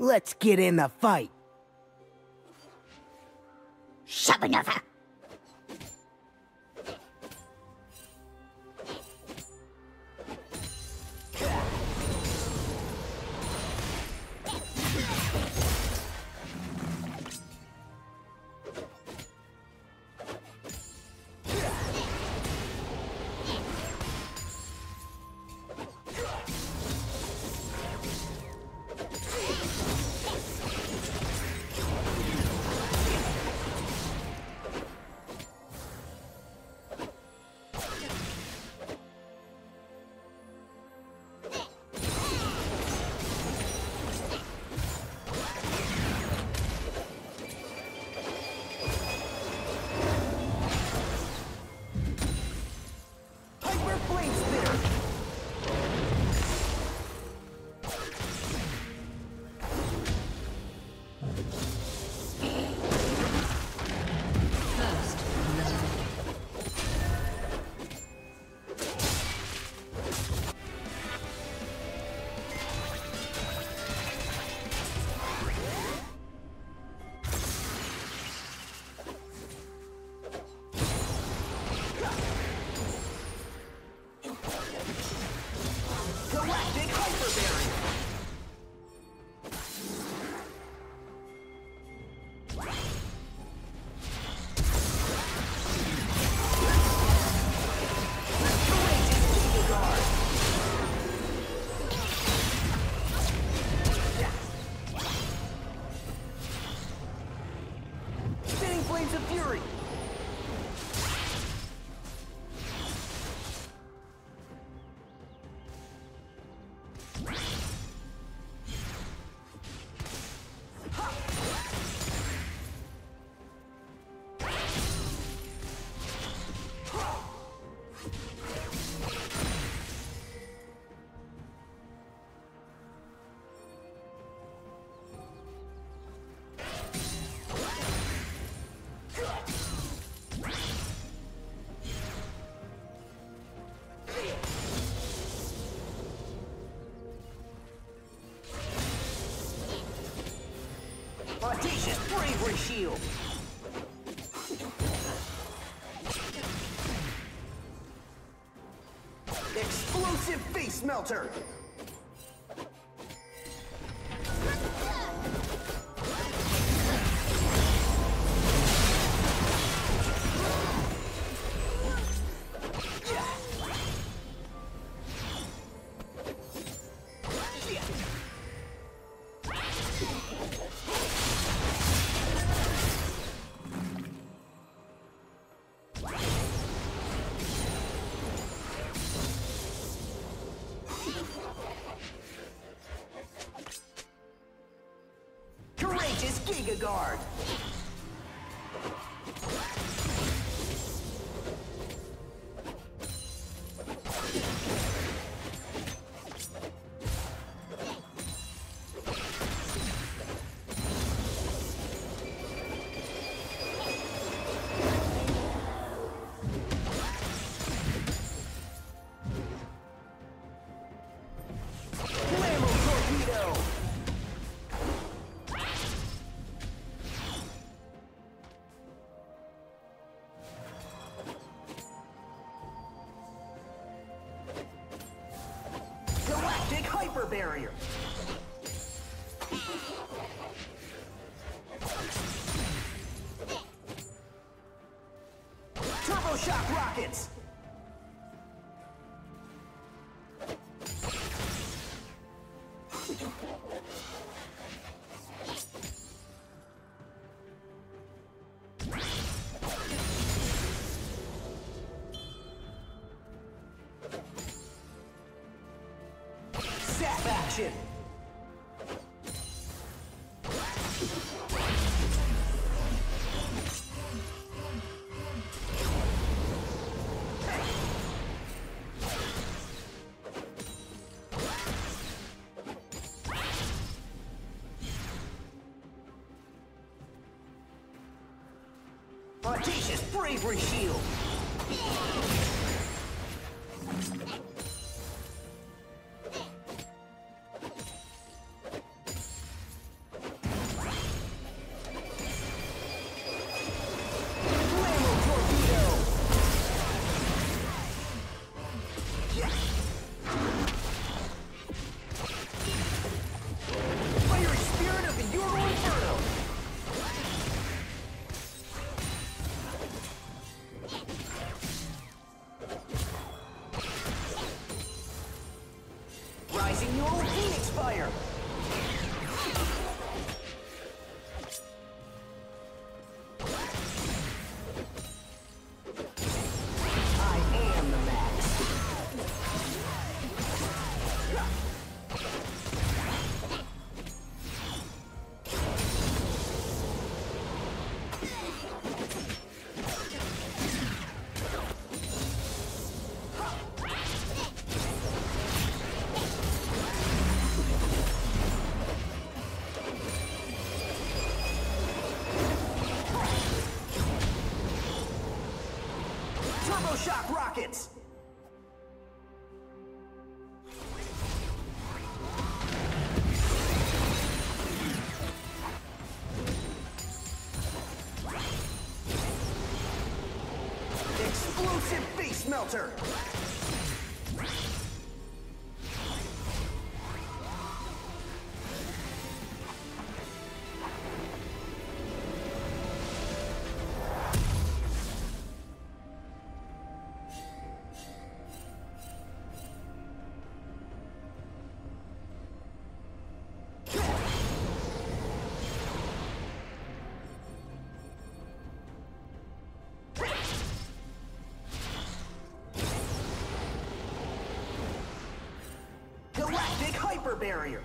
Let's get in the fight. Shabanova. Audacious bravery shield! Explosive face melter! Giga Guard! Barrier. Turbo shock rockets. Action! Audacious bravery shield! Rising Neural Phoenix Fire! I am the max. Turbo Shock Rockets! Explosive Face Melter! Galactic Hyper Barrier!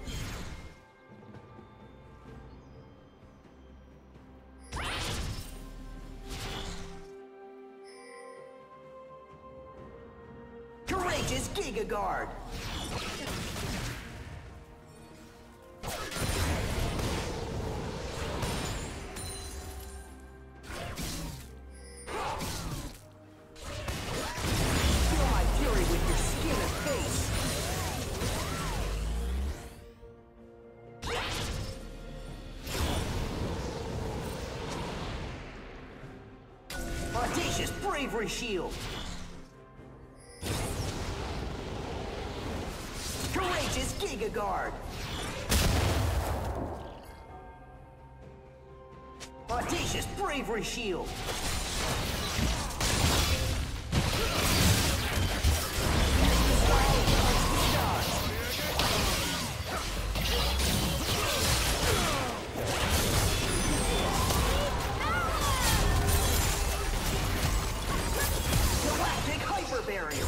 Courageous Giga Guard! Feel my fury with your skin and face! Audacious Bravery Shield! Courageous Giga Guard! Audacious Bravery Shield! Galactic Hyper Barrier!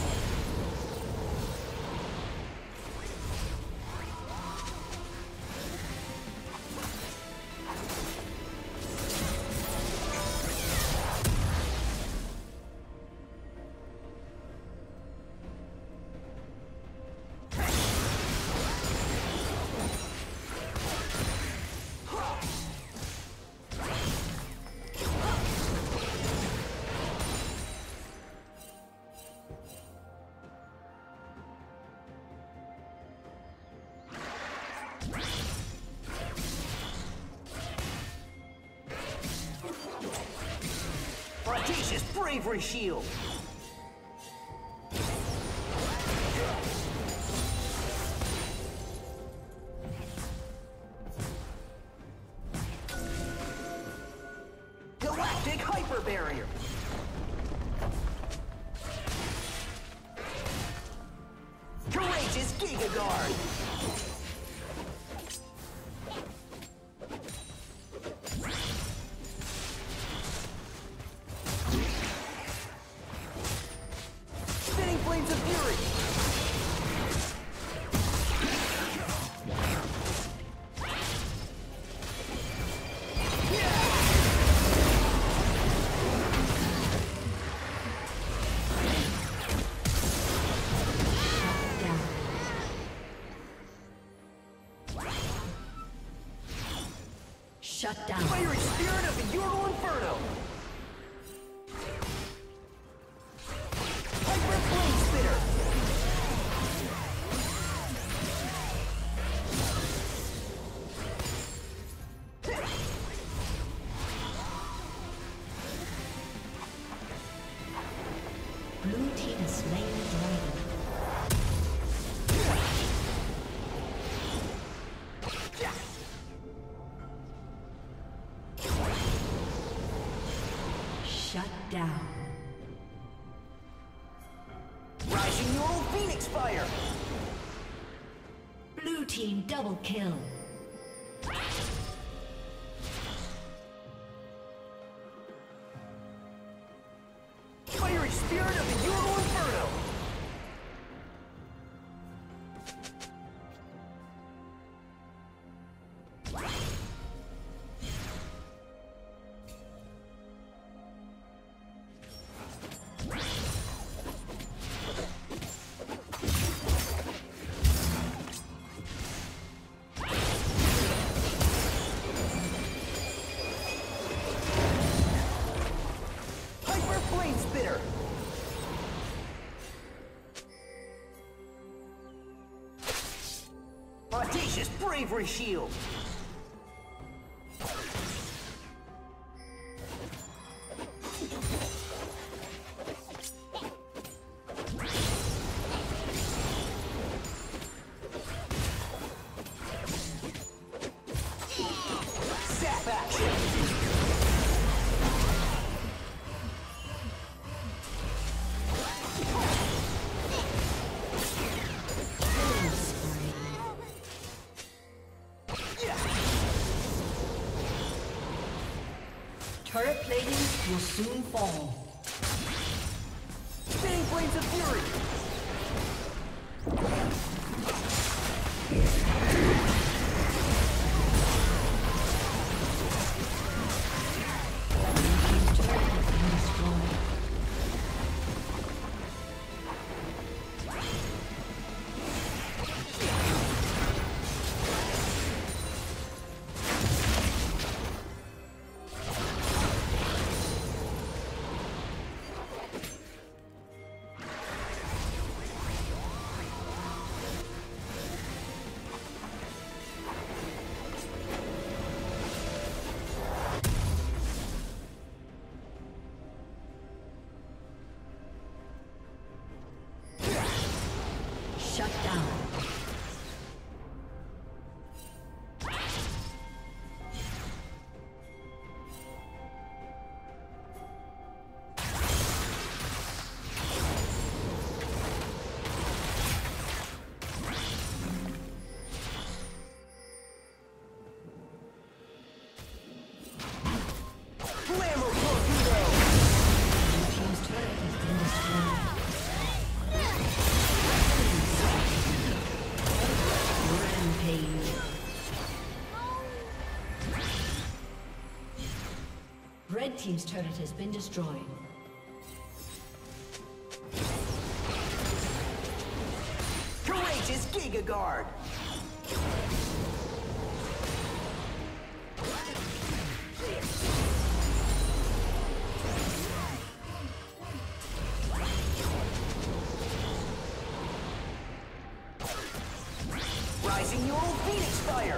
Audacious Bravery Shield! Galactic Hyper Barrier! Courageous Giga Guard! Spinning Flames of Fury! Shut down. Fiery Spirit of the Ural Inferno! Hyper Flame Spitter! Blue team has slain the dragon. Shut down. Rising Neural Phoenix Fire! Blue team double kill. Fiery spirit of the Euro Inferno! Audacious bravery shield! Zap action! Turret plating will soon fall. Spinning flames of fury! Shut down. Red team's turret has been destroyed. Courageous Giga Guard! Rising your old Phoenix Fire!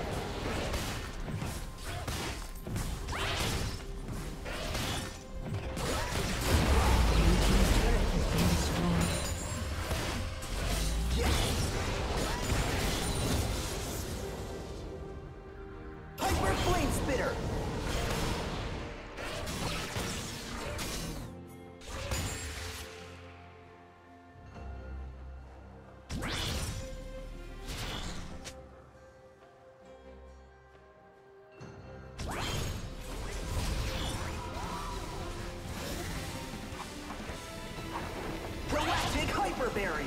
Hyper barrier!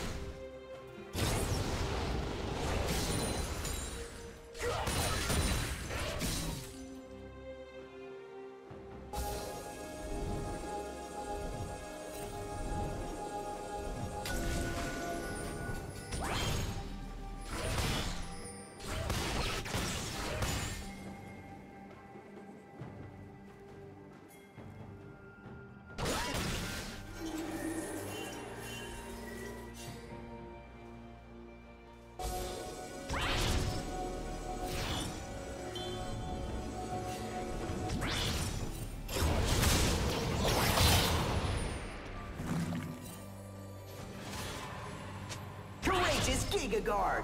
Courageous Giga Guard!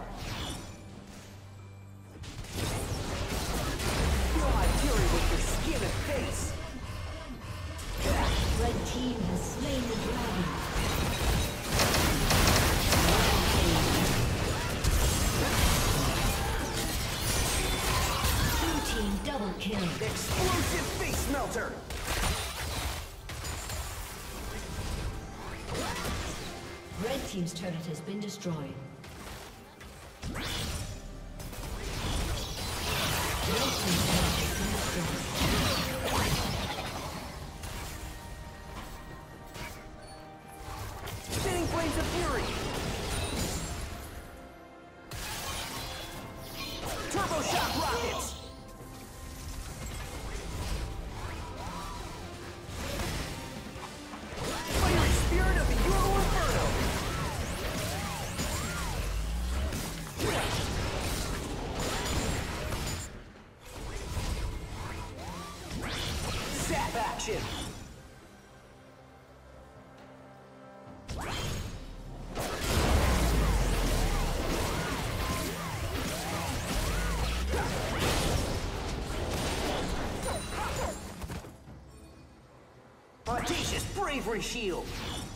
Feel my fury with your skin and face! Red team has slain the dragon. Double kill. Explosive face melter. Red team's turret has been destroyed. Red team's turret has been destroyed. Spinning flames of fury. Turbo shock rockets. Fiery spirit of the Euro Inferno. Zap action. Audacious bravery shield.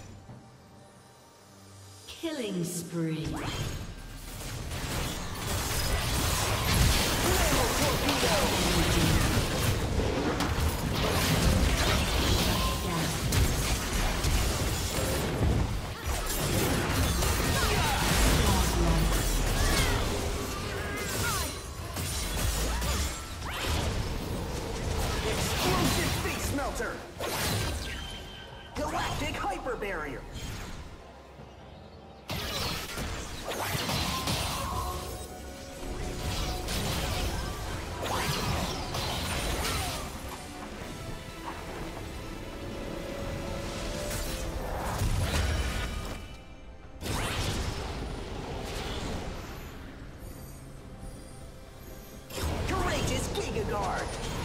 Killing spree. Explosive face melter. Galactic hyper barrier. Courageous Giga Guard.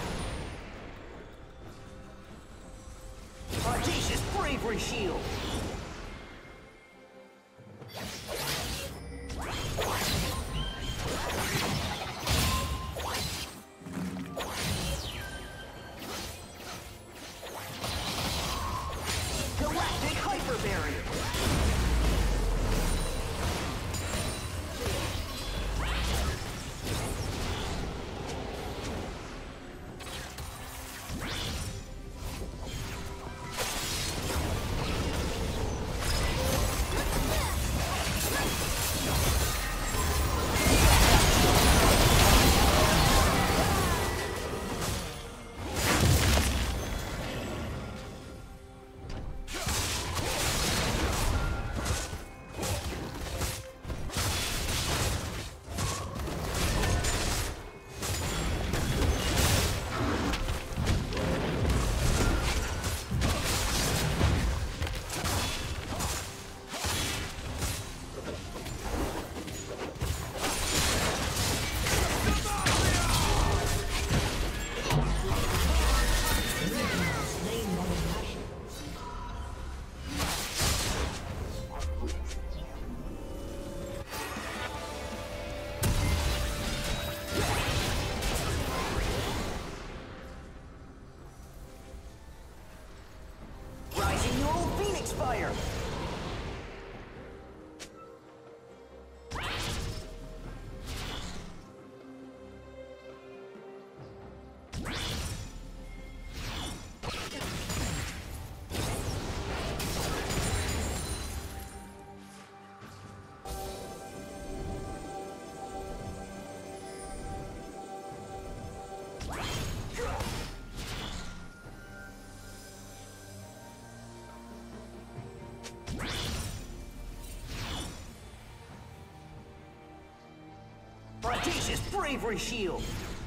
Audacious bravery shield. Galactic hyper barrier. Fire! Audacious bravery shield.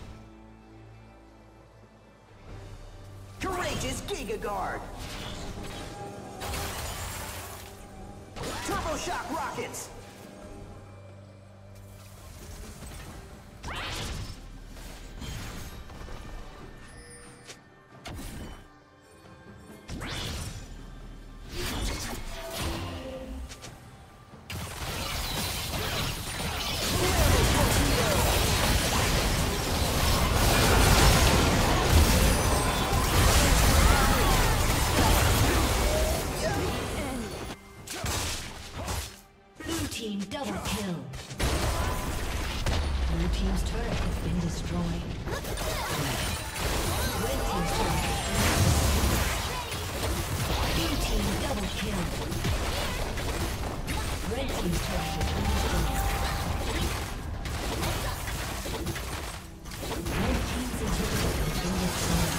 Courageous Giga Guard. Turbo shock rockets. team's turret has been destroyed. Red team's turret has been destroyed. Blue team double kill. Red team's turret has been destroyed. Red team's inhibitor has been destroyed.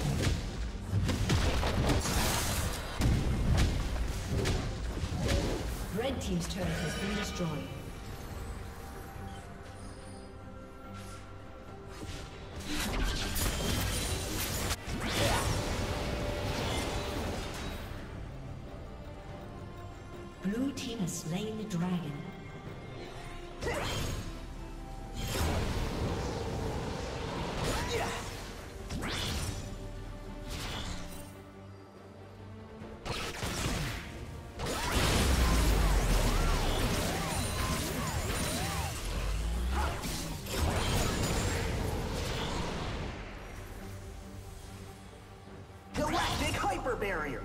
Red team's turret has been destroyed. Blue team has slain the dragon. Galactic hyper barrier.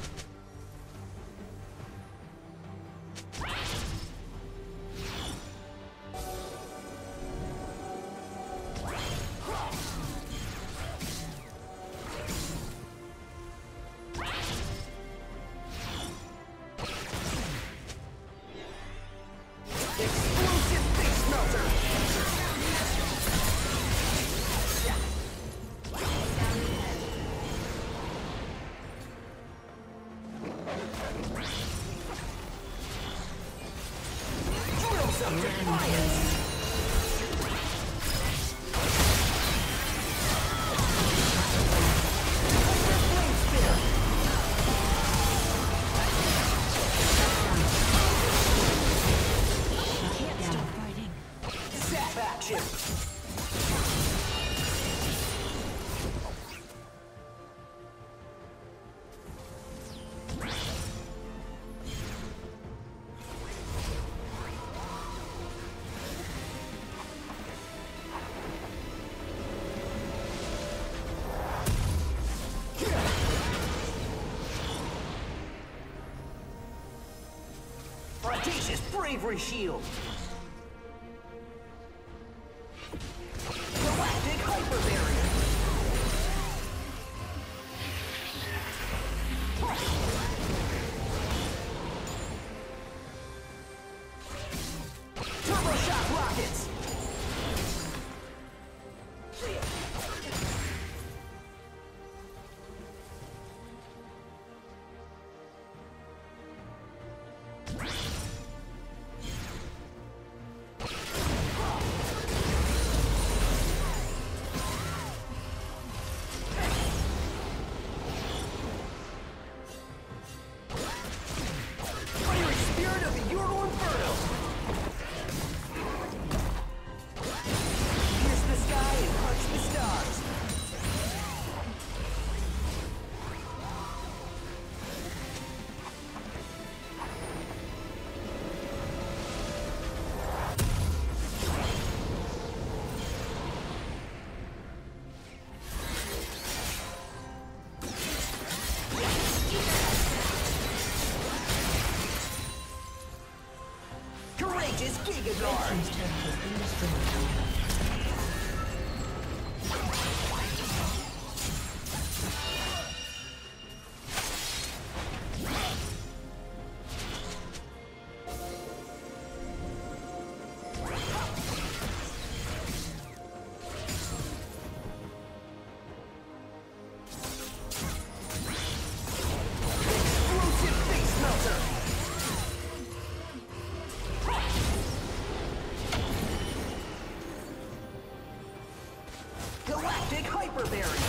Audacious bravery shield. Galactic hyper barrier. Turbo shock rockets. Gnar. Team's turret has been destroyed. Galactic hyper barrier.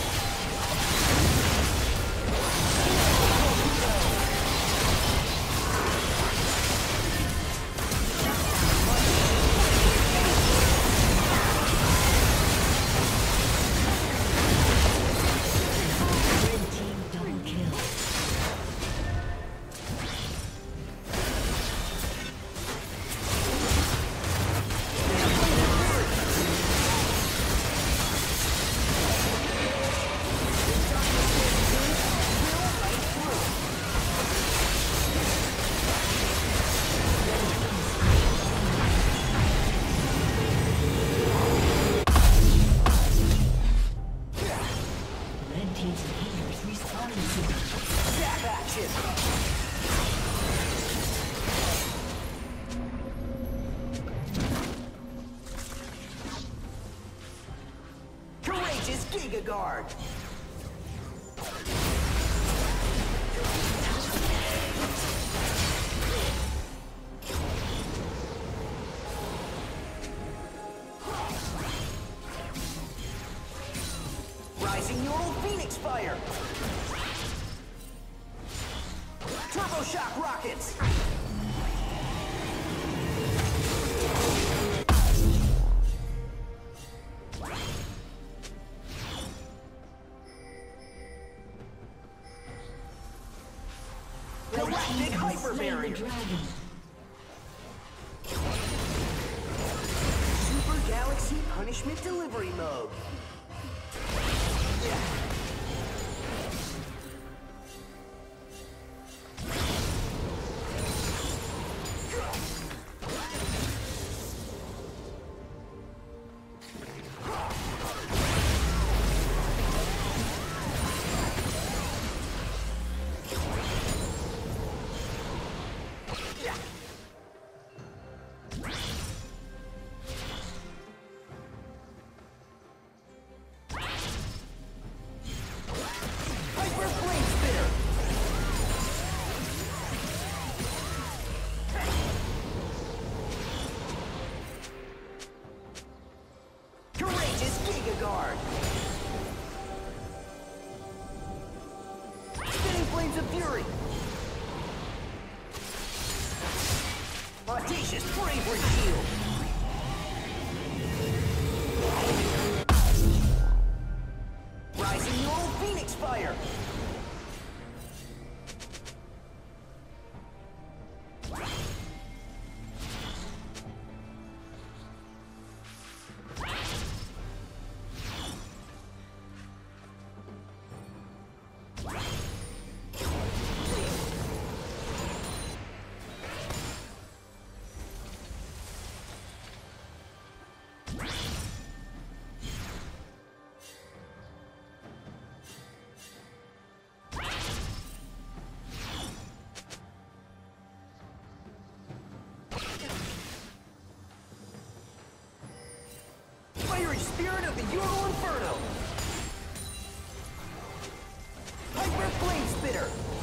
Courageous Giga Guard. Rising Neural Phoenix Fire. Turbo Shock Rockets. Galactic Hyper Barrier. Super Galaxy Punishment Delivery Mode. Yeah. Guard. Spinning Flames of Fury. Audacious Bravery Shield. Rising Neural Phoenix Fire. Spirit of the Ural Inferno. Hyper Flame Spitter.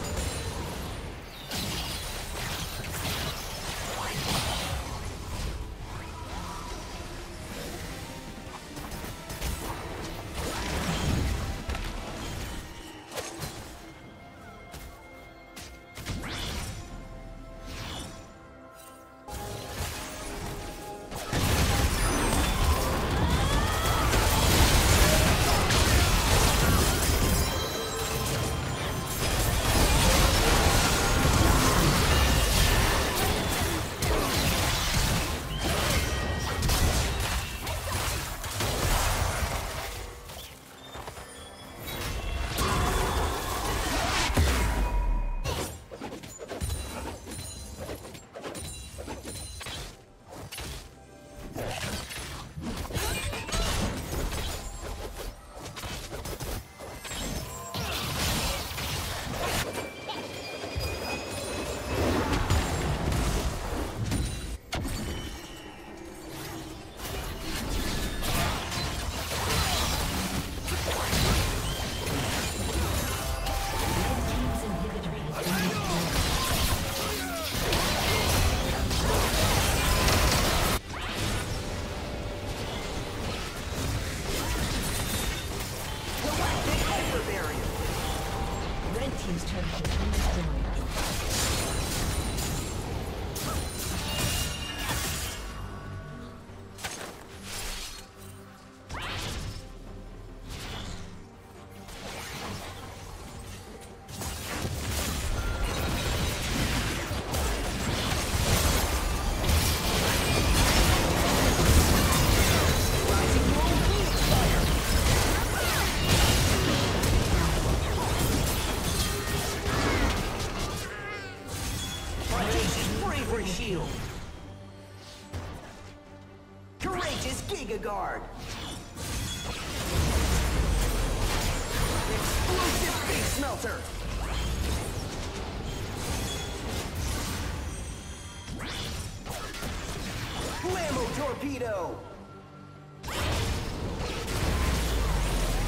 Shield. Courageous Giga Guard. Explosive Face Melter. Blammo Torpedo.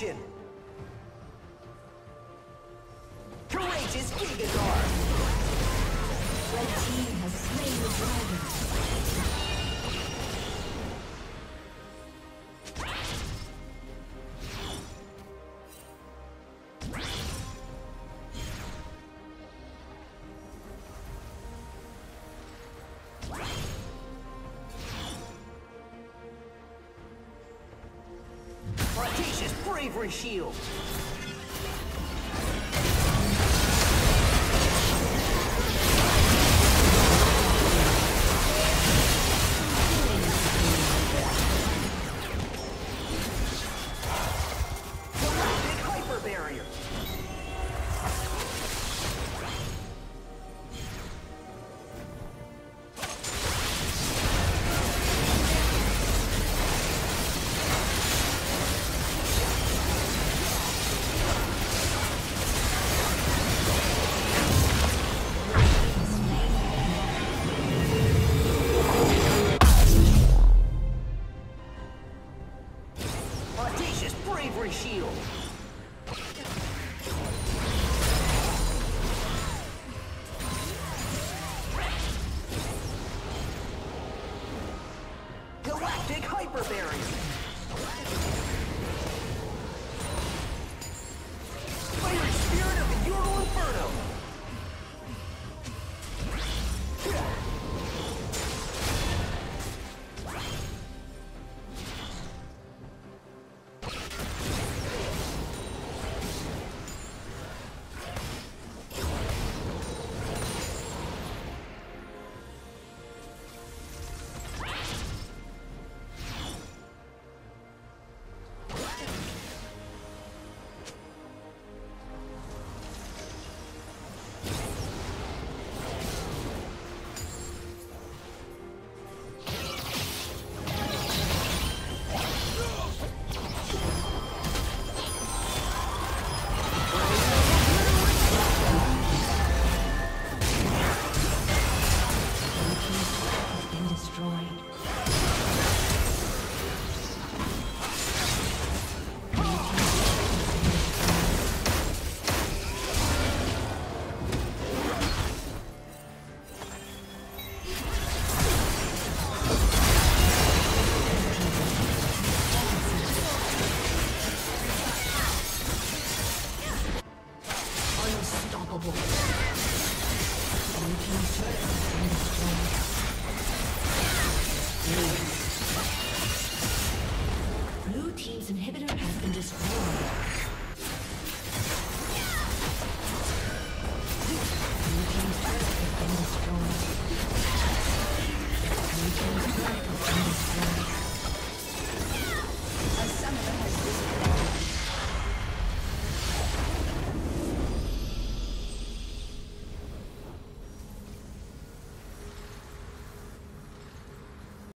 action! Courageous Gnar! Red team has slain the dragon. Audacious bravery shield! Shield. Galactic Hyper Barrier. Fiery Spirit of the Ural Inferno. Blue team's inhibitor has been destroyed. Blue team's turret has been destroyed. Blue team's turret has been destroyed.